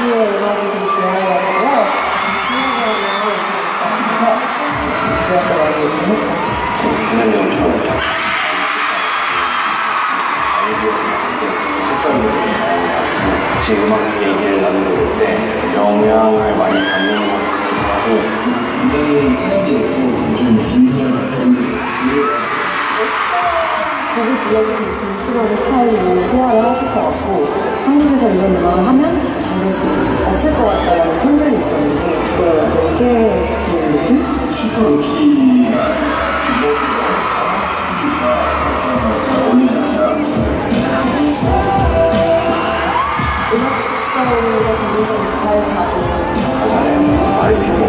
가수의 음악이 되게 좋아해가지고 그래서 그것도 많이 얘기했죠. 공연이 엄청 같이 음악 얘기를 나누고 때 영향을 많이 받는 것 같고 굉장히 트렌디했고 요즘 중요한 곡을 불러도 딩스러브 스타일로 소화를 하실 것 같고 한국에서 이런 음악을 하면 다를 수 없을 것 같다라는 편견이 있었는데 그걸 어떻게 보는 느낌? 슈퍼로키가 이거 잘하는 친구가 잘 어울리지 않나 음악성과 감성을 잘 잡은 가사에 말이 필요